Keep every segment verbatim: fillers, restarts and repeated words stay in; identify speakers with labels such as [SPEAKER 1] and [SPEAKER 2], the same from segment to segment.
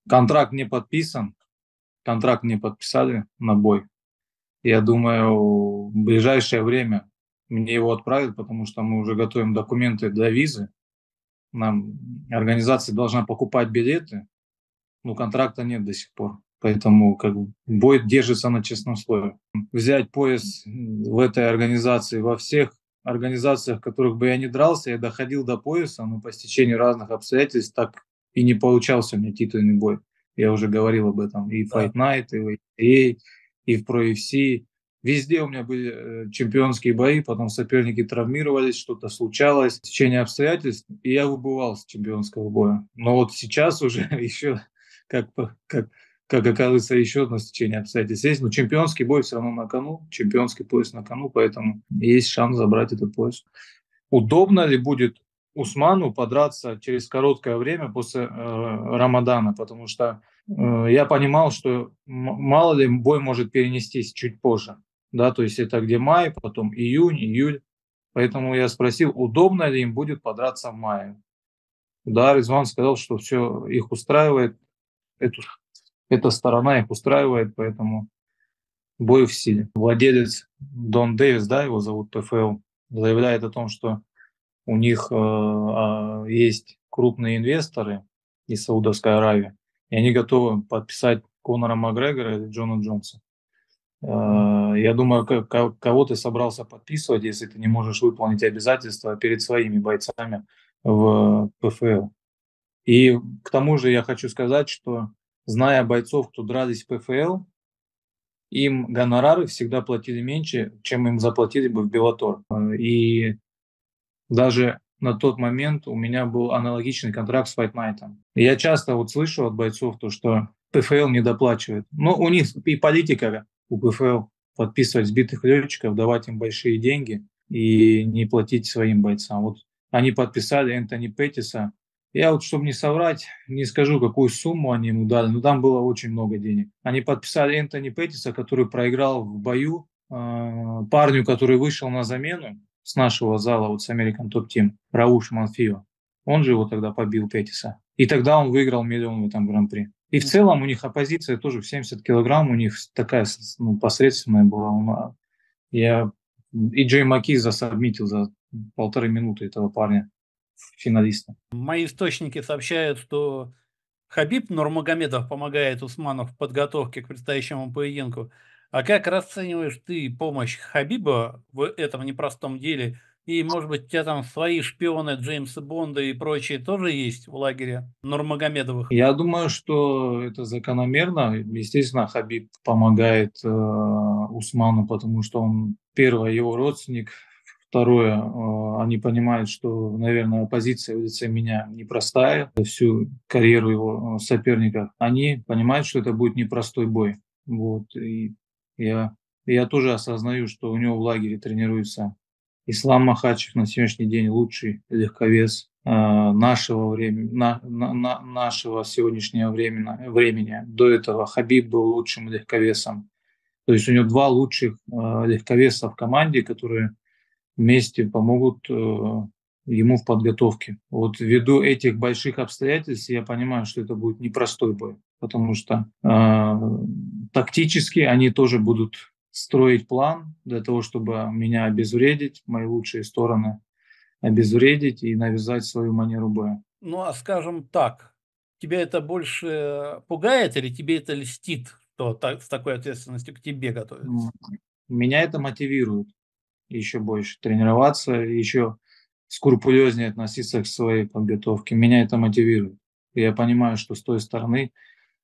[SPEAKER 1] Контракт не подписан, контракт не подписали на бой. Я думаю, в ближайшее время мне его отправят, потому что мы уже готовим документы для визы. Нам организация должна покупать билеты, но контракта нет до сих пор. Поэтому как бы, бой держится на честном слове. Взять пояс в этой организации, во всех организациях, в которых бы я не дрался, я доходил до пояса, но по стечению разных обстоятельств так и не получался у меня титульный бой. Я уже говорил об этом и в Fight
[SPEAKER 2] Да.
[SPEAKER 1] Night, и в эй ти эй, и в Pro эф си. Везде у меня были э, чемпионские бои, потом соперники травмировались, что-то случалось, в течение обстоятельств, и я выбывал с чемпионского боя. Но вот сейчас уже еще, как, по- как, как оказывается, еще одно стечение обстоятельств есть. Но чемпионский бой все равно на кону, чемпионский пояс на кону, поэтому есть шанс забрать этот пояс. Удобно ли будет Усману подраться через короткое время после э, Рамадана? Потому что э, я понимал, что м- мало ли бой может перенестись чуть позже. Да, то есть это где май, потом июнь, июль. Поэтому я спросил, удобно ли им будет подраться в мае. Да, Резван сказал, что все их устраивает, эту, эта сторона их устраивает, поэтому бой в силе. Владелец Дон Дэвис, да, его зовут, ПФЛ, заявляет о том, что у них э, а, есть крупные инвесторы из Саудовской Аравии, и они готовы подписать Конора Макгрегора или Джона Джонса. Э, я думаю, к- к- кого ты собрался подписывать, если ты не можешь выполнить обязательства перед своими бойцами в ПФЛ. И к тому же я хочу сказать, что зная бойцов, кто дрались в ПФЛ, им гонорары всегда платили меньше, чем им заплатили бы в Беллатор. И даже на тот момент у меня был аналогичный контракт с Fight Night. Я часто вот слышу от бойцов то, что ПФЛ не доплачивает. Но у них и политика у ПФЛ подписывать сбитых летчиков, давать им большие деньги и не платить своим бойцам. Вот они подписали Энтони Петтиса. Я вот, чтобы не соврать, не скажу, какую сумму они ему дали, но там было очень много денег. Они подписали Энтони Петтиса, который проиграл в бою э, парню, который вышел на замену с нашего зала, вот с American Top Team, Рауш Манфио. Он же его тогда побил Петтиса. И тогда он выиграл миллион в этом гран-при. И в целом у них оппозиция тоже в семьдесят килограмм, у них такая ну, посредственная была. Я и Джей Маки засабмитил за полторы минуты этого парня, финалиста.
[SPEAKER 2] Мои источники сообщают, что Хабиб Нурмагомедов помогает Усману в подготовке к предстоящему поединку. А как расцениваешь ты помощь Хабиба в этом непростом деле? И, может быть, у тебя там свои шпионы Джеймса Бонда и прочие тоже есть в лагере Нурмагомедовых?
[SPEAKER 1] Я думаю, что это закономерно. Естественно, Хабиб помогает э, Усману, потому что он, первое, его родственник, второе, э, они понимают, что, наверное, позиция в лице меня непростая, всю карьеру его э, соперников. Они понимают, что это будет непростой бой. Вот. И я, я тоже осознаю, что у него в лагере тренируется Ислам Махачев, на сегодняшний день лучший легковес э, нашего времени, на, на, на- нашего сегодняшнего времени, времени. До этого Хабиб был лучшим легковесом. То есть у него два лучших э, легковеса в команде, которые вместе помогут э, ему в подготовке. Вот ввиду этих больших обстоятельств я понимаю, что это будет непростой бой, потому что э, тактически они тоже будут строить план для того, чтобы меня обезвредить, мои лучшие стороны обезвредить и навязать свою манеру боя.
[SPEAKER 2] Ну, а скажем так, тебя это больше пугает или тебе это льстит, что так, с такой ответственностью к тебе готовится?
[SPEAKER 1] М, Меня это мотивирует еще больше тренироваться, еще скрупулезнее относиться к своей подготовке. Меня это мотивирует. Я понимаю, что с той стороны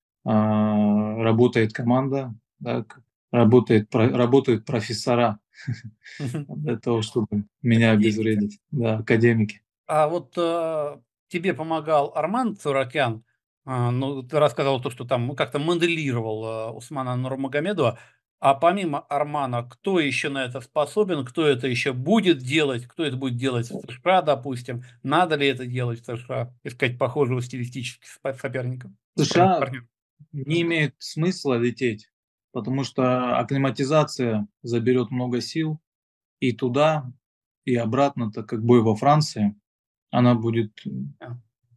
[SPEAKER 1] а, работает команда, да, к- работает, про- работают профессора для того, чтобы меня
[SPEAKER 2] Академики.
[SPEAKER 1] обезвредить. Да, академики.
[SPEAKER 2] А вот, э, тебе помогал Арман Цуракян. А, ну, ты рассказывал то, что там, ну, как-то моделировал, а, Усмана Нурмагомедова. А помимо Армана, кто еще на это способен? Кто это еще будет делать? Кто это будет делать в США, допустим? Надо ли это делать в США? Искать похожего стилистически спа соперника?
[SPEAKER 1] В
[SPEAKER 2] Пар
[SPEAKER 1] США
[SPEAKER 2] партнера.
[SPEAKER 1] не имеет смысла лететь, потому что акклиматизация заберет много сил и туда, и обратно, так как бой во Франции, она будет
[SPEAKER 2] А.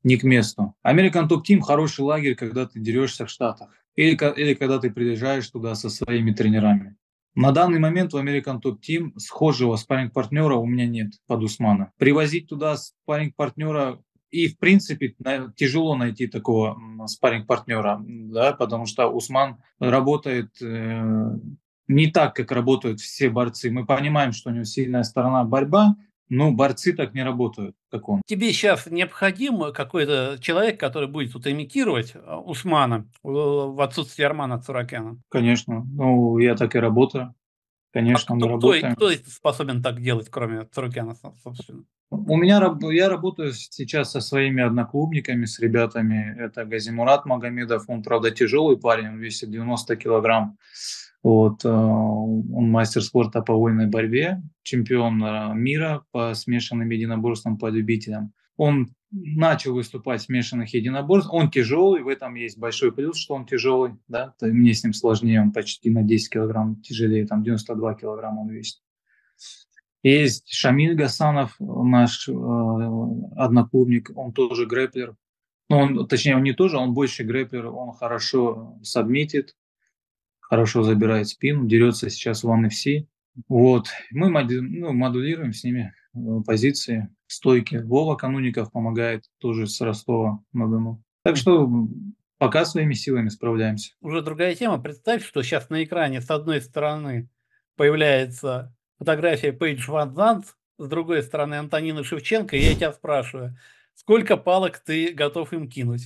[SPEAKER 1] не к месту. American Top Team – хороший лагерь, когда ты дерешься в Штатах. Или, или когда ты приезжаешь туда со своими тренерами. На данный момент в American Top Team схожего спарринг-партнера у меня нет под Усмана. Привозить туда спарринг-партнера, и в принципе тяжело найти такого спарринг-партнера, да, потому что Усман работает э, не так, как работают все борцы. Мы понимаем, что у него сильная сторона борьба, но борцы так не работают, как он.
[SPEAKER 2] Тебе сейчас необходим какой-то человек, который будет тут имитировать Усмана в отсутствие Армана Цуракяна?
[SPEAKER 1] Конечно. Ну, я так и работаю.
[SPEAKER 2] А
[SPEAKER 1] Конечно, мы
[SPEAKER 2] кто, кто,
[SPEAKER 1] работаем.
[SPEAKER 2] кто способен так делать, кроме Цуракяна, собственно?
[SPEAKER 1] У меня, я работаю сейчас со своими одноклубниками, с ребятами. Это Газимурат Магомедов. Он, правда, тяжелый парень, он весит девяносто килограмм. Вот, он мастер спорта по вольной борьбе, чемпион мира по смешанным единоборствам по любителям. Он начал выступать в смешанных единоборствах. Он тяжелый, в этом есть большой плюс, что он тяжелый. Да? Мне с ним сложнее, он почти на десять килограмм тяжелее, там девяносто два килограмма он весит. Есть Шамиль Гасанов, наш э, одноклубник, он тоже грэплер. Ну, он, точнее, он не тоже, он больше грэплер, он хорошо сабмитит, хорошо забирает спину, дерется сейчас в One эф си. Вот. Мы моду, ну, модулируем с ними позиции, стойки. Вова Кануников помогает тоже с Ростова-на-Дону. Так что пока своими силами справляемся.
[SPEAKER 2] Уже другая тема. Представь, что сейчас на экране с одной стороны появляется фотография Пейдж Ван Зант, с другой стороны Антонина Шевченко, и я тебя спрашиваю, сколько палок ты готов им кинуть?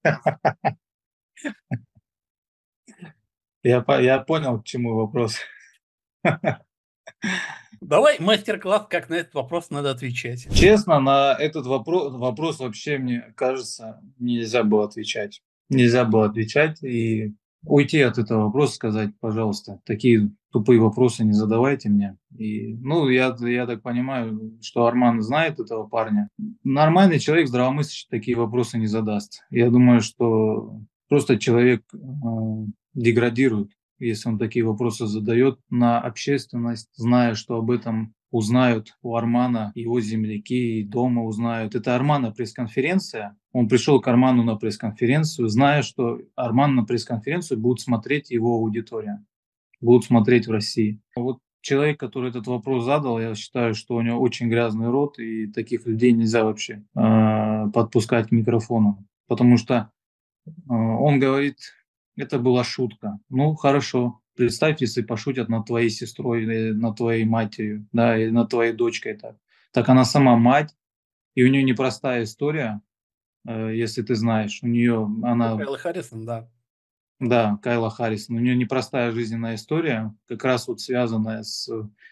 [SPEAKER 1] Я, я понял, к чему вопрос.
[SPEAKER 2] Давай мастер-класс, как на этот вопрос надо отвечать.
[SPEAKER 1] Честно, на этот вопрос, вопрос вообще, мне кажется, нельзя было отвечать. Нельзя было отвечать и уйти от этого вопроса, сказать, пожалуйста, такие тупые вопросы не задавайте мне. И, ну, я, я так понимаю, что Арман знает этого парня. Нормальный человек, здравомыслящий, такие вопросы не задаст. Я думаю, что просто человек э, деградирует, если он такие вопросы задает на общественность, зная, что об этом узнают у Армана его земляки, и дома узнают. Это Армана пресс-конференция. Он пришел к Арману на пресс-конференцию, зная, что Арман на пресс-конференцию будут смотреть его аудитория, будут смотреть в России. Вот человек, который этот вопрос задал, я считаю, что у него очень грязный рот, и таких людей нельзя вообще э, подпускать к микрофону, потому что э, он говорит, это была шутка. Ну, хорошо. Представь, если пошутят над твоей сестрой или над твоей матерью, да, или над твоей дочкой. Так, так она сама мать, и у нее непростая история, э, если ты знаешь. У нее, она...
[SPEAKER 2] Кайла Харрисон, да.
[SPEAKER 1] Да, Кайла Харрисон. У нее непростая жизненная история, как раз вот связанная с,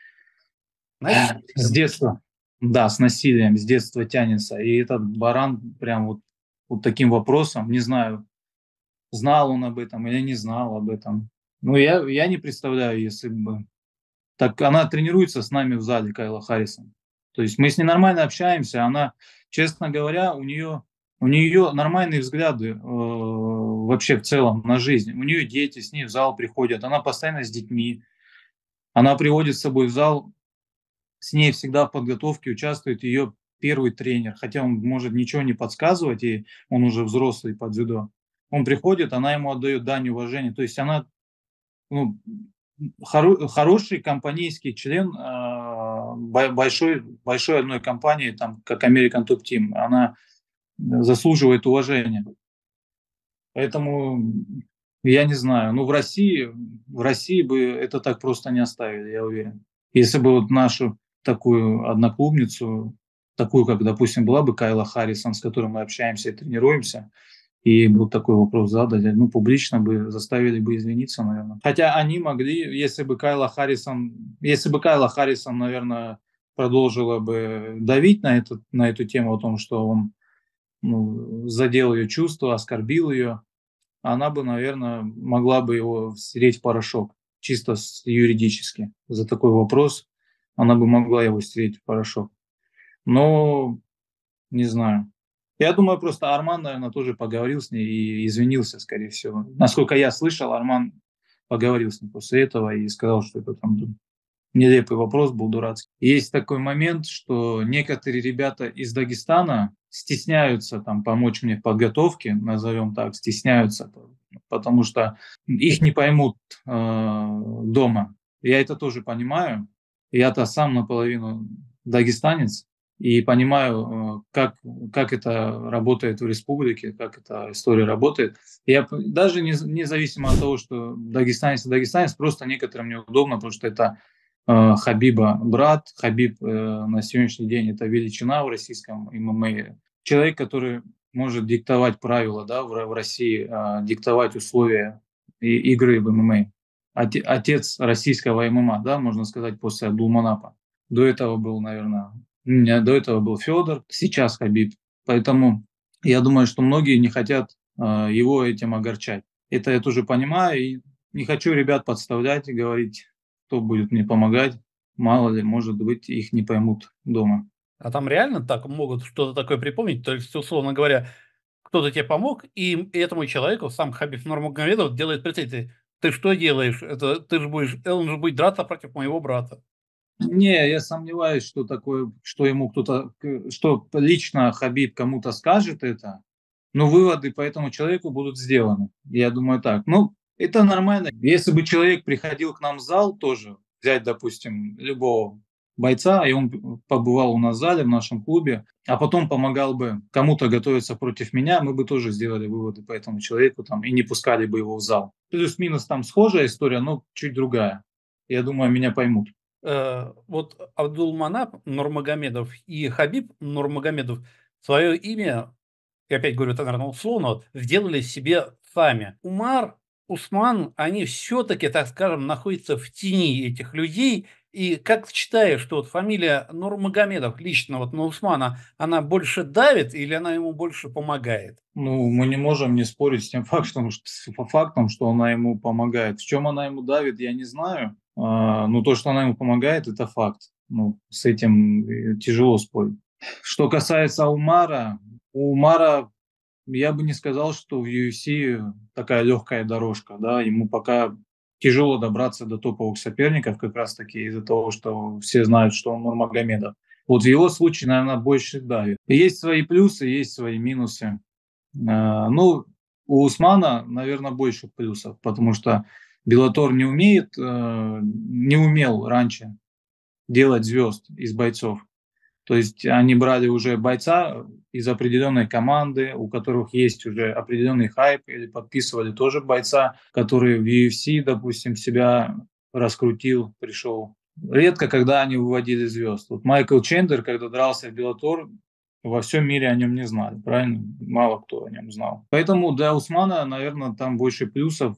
[SPEAKER 1] с детства. Да, с насилием, с детства тянется. И этот баран прям вот, вот таким вопросом, не знаю, знал он об этом или не знал об этом. Ну, я, я не представляю, если бы... Так она тренируется с нами в зале, Кайла Харрисон. То есть мы с ней нормально общаемся. Она, честно говоря, у нее, у нее нормальные взгляды э, вообще в целом на жизнь. У нее дети с ней в зал приходят. Она постоянно с детьми. Она приводит с собой в зал. С ней всегда в подготовке участвует ее первый тренер. Хотя он может ничего не подсказывать, и он уже взрослый по дзюдо. Он приходит, она ему отдает дань уважения. То есть она, ну, хоро, хороший компанейский член э, большой, большой одной компании, там, как American Top Team. Она заслуживает уважения. Поэтому я не знаю. Ну, в России, в России бы это так просто не оставили, я уверен. Если бы вот нашу такую одноклубницу, такую, как, допустим, была бы Кайла Харрисон, с которой мы общаемся и тренируемся, и вот такой вопрос задали, ну, публично бы заставили бы извиниться, наверное. Хотя они могли, если бы Кайла Харрисон, если бы Кайла Харрисон, наверное, продолжила бы давить на, эту на эту тему о том, что он, ну, задел ее чувства, оскорбил ее, она бы, наверное, могла бы его стереть в порошок, чисто юридически. За такой вопрос она бы могла его стереть в порошок. Но не знаю. Я думаю, просто Арман, наверное, тоже поговорил с ней и извинился, скорее всего. Насколько я слышал, Арман поговорил с ней после этого и сказал, что это там нелепый вопрос был, дурацкий. Есть такой момент, что некоторые ребята из Дагестана, стесняются там помочь мне в подготовке, назовем так, стесняются, потому что их не поймут э, дома. Я это тоже понимаю. Я-то сам наполовину дагестанец и понимаю, э, как, как это работает в республике, как эта история работает. Я п- даже не, независимо от того, что дагестанец и дагестанец, просто некоторым неудобно, потому что это э, Хабиба брат. Хабиб э, на сегодняшний день это величина в российском ММА. Человек, который может диктовать правила, да, в, в России, э, диктовать условия и, игры в ММА. Оте- Отец российского ММА, да, можно сказать, после Абдулманапа. До этого был, наверное, не, до этого был Федор, сейчас Хабиб. Поэтому я думаю, что многие не хотят э, его этим огорчать. Это я тоже понимаю и не хочу ребят подставлять и говорить, кто будет мне помогать. Мало ли, может быть, их не поймут дома.
[SPEAKER 2] А там реально так могут что-то такое припомнить? То есть, условно говоря, кто-то тебе помог, и этому человеку сам Хабиб Нурмагомедов делает претензии. Ты что делаешь? Это ты же будешь, он же будет драться против моего брата.
[SPEAKER 1] Не, я сомневаюсь, что такое, что ему кто-то, к- что лично Хабиб кому-то скажет это, но выводы по этому человеку будут сделаны. Я думаю так. Ну, это нормально. Если бы человек приходил к нам в зал тоже, взять, допустим, любого бойца, и он побывал у нас в зале, в нашем клубе, а потом помогал бы кому-то готовиться против меня, мы бы тоже сделали выводы по этому человеку там и не пускали бы его в зал. Плюс-минус там схожая история, но чуть другая. Я думаю, меня поймут.
[SPEAKER 2] Э, вот Абдулманап Нурмагомедов и Хабиб Нурмагомедов свое имя, я опять говорю это, наверное, условно, вот, сделали себе сами. Умар, Усман, они все-таки, так скажем, находятся в тени этих людей. И как ты считаешь, что вот фамилия Нурмагомедов лично вот на Усмана, она больше давит или она ему больше помогает?
[SPEAKER 1] Ну, мы не можем не спорить с тем фактом, что, с фактом, что она ему помогает. В чем она ему давит, я не знаю. А, но то, что она ему помогает, это факт. Ну, с этим э, тяжело спорить. Что касается Умара, у Умара я бы не сказал, что в ю эф си такая легкая дорожка. Да? Ему пока тяжело добраться до топовых соперников, как раз таки из-за того, что все знают, что он Нурмагомедов. Вот в его случае, наверное, больше давит. Есть свои плюсы, есть свои минусы. А, Ну, у Усмана, наверное, больше плюсов, потому что Беллатор не умеет, э, не умел раньше делать звезд из бойцов. То есть они брали уже бойца из определенной команды, у которых есть уже определенный хайп, или подписывали тоже бойца, который в ю эф си, допустим, себя раскрутил, пришел. Редко, когда они выводили звезд. Вот Майкл Чендлер, когда дрался в Беллатор, во всем мире о нем не знали, правильно? Мало кто о нем знал. Поэтому для Усмана, наверное, там больше плюсов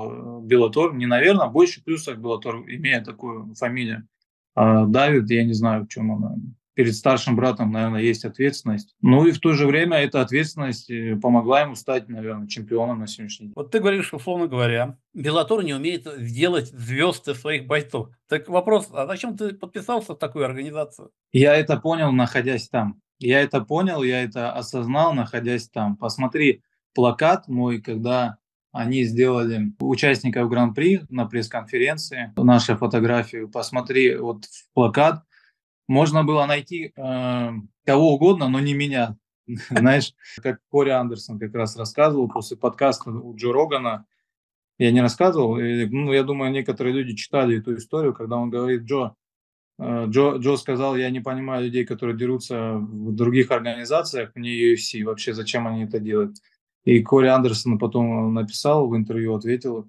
[SPEAKER 1] в Беллатор. Не наверное, больше плюсов в Беллатор, имея такую фамилию. А Давид, я не знаю, в чем она. Перед старшим братом, наверное, есть ответственность. Ну и в то же время эта ответственность э, помогла ему стать, наверное, чемпионом на сегодняшний день.
[SPEAKER 2] Вот ты говоришь, условно говоря, Беллатор не умеет сделать звезд из своих бойцов. Так вопрос, а зачем ты подписался в такую организацию?
[SPEAKER 1] Я это понял, находясь там. Я это понял, я это осознал, находясь там. Посмотри плакат мой, когда они сделали участников Гран-при на пресс-конференции, нашу фотографию. Посмотри вот в плакат. Можно было найти э, кого угодно, но не меня. Знаешь, как Кори Андерсон как раз рассказывал после подкаста у Джо Рогана. Я не рассказывал, и, ну, я думаю, некоторые люди читали эту историю, когда он говорит, Джо, э, Джо, Джо сказал, я не понимаю людей, которые дерутся в других организациях, не ю эф си, вообще зачем они это делают. И Кори Андерсон потом написал в интервью, ответил,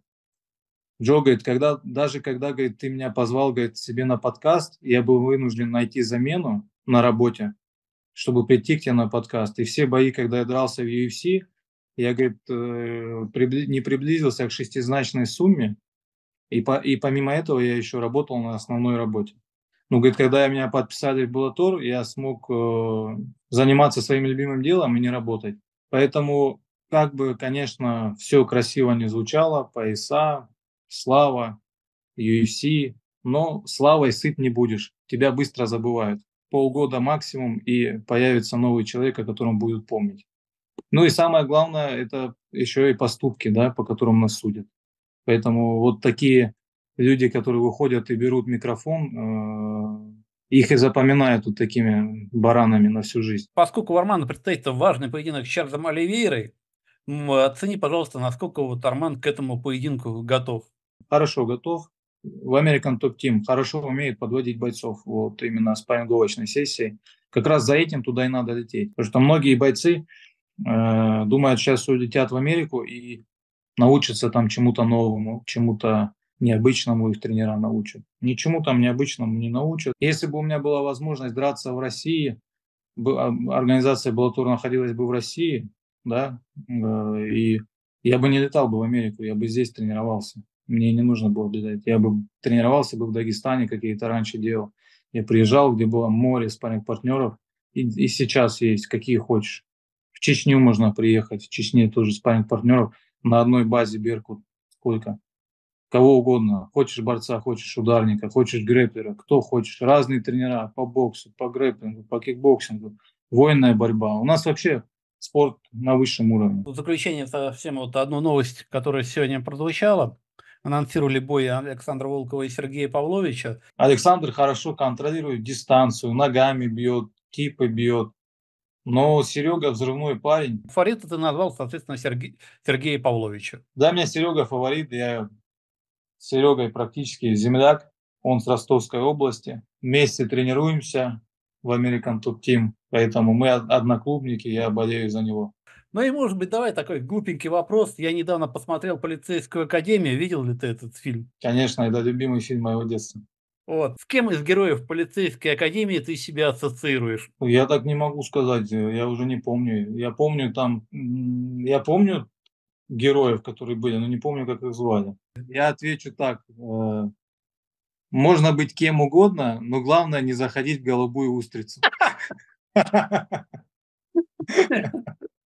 [SPEAKER 1] Джо говорит, когда, даже когда, говорит, ты меня позвал, говорит, себе на подкаст, я был вынужден найти замену на работе, чтобы прийти к тебе на подкаст. И все бои, когда я дрался в ю эф си, я, говорит, э, прибли- не приблизился к шестизначной сумме, и, по, и помимо этого я еще работал на основной работе. Ну, говорит, когда меня подписали в Bellator, я смог э, заниматься своим любимым делом и не работать. Поэтому, как бы, конечно, все красиво не звучало, пояса, слава, ю эф си, но славой сыт не будешь. Тебя быстро забывают. Полгода максимум, и появится новый человек, о котором будут помнить. Ну и самое главное, это еще и поступки, да, по которым нас судят. Поэтому вот такие люди, которые выходят и берут микрофон, э, их и запоминают вот такими баранами на всю жизнь.
[SPEAKER 2] Поскольку у Армана предстоит важный поединок с Чарльзом Оливейрой, м, оцени, пожалуйста, насколько вот Арман к этому поединку готов.
[SPEAKER 1] Хорошо готов. В American Top Team хорошо умеет подводить бойцов. Вот именно спарринговочной сессии. Как раз за этим туда и надо лететь. Потому что многие бойцы э, думают, сейчас улетят в Америку и научатся там чему-то новому, чему-то необычному, их тренера научат. Ничему там необычному не научат. Если бы у меня была возможность драться в России, бы- а, организация Bellator находилась бы в России, да, э, и я бы не летал бы в Америку, я бы здесь тренировался. Мне не нужно было летать. Я бы тренировался бы в Дагестане, как я это раньше делал. Я приезжал, где было море спарринг-партнеров, и, и сейчас есть, какие хочешь. В Чечню можно приехать, в Чечне тоже спарринг-партнеров на одной базе Беркут. Сколько? Кого угодно. Хочешь борца, хочешь ударника, хочешь грэпплера, кто хочешь. Разные тренера по боксу, по грэпплингу, по кикбоксингу. Военная борьба. У нас вообще спорт на высшем уровне.
[SPEAKER 2] В заключение совсем вот одну новость, которая сегодня прозвучала. Анонсировали бой Александра Волкова и Сергея Павловича.
[SPEAKER 1] Александр хорошо контролирует дистанцию, ногами бьет, кипы бьет. Но Серега взрывной парень.
[SPEAKER 2] Фаворита ты назвал, соответственно, Серге- Сергея Павловича.
[SPEAKER 1] Да, у меня Серега фаворит. Я с Серегой практически земляк. Он с Ростовской области. Вместе тренируемся в American Top Team. Поэтому мы од- одноклубники, я болею за него.
[SPEAKER 2] Ну и, может быть, давай такой глупенький вопрос. Я недавно посмотрел «Полицейскую академию». Видел ли ты этот фильм?
[SPEAKER 1] Конечно, это любимый фильм моего детства.
[SPEAKER 2] Вот. С кем из героев «Полицейской академии» ты себя ассоциируешь?
[SPEAKER 1] Я так не могу сказать, э, я уже не помню. Я помню там, м, я помню героев, которые были, но не помню, как их звали. Я отвечу так. э, Можно быть кем угодно, но главное не заходить в голубую устрицу.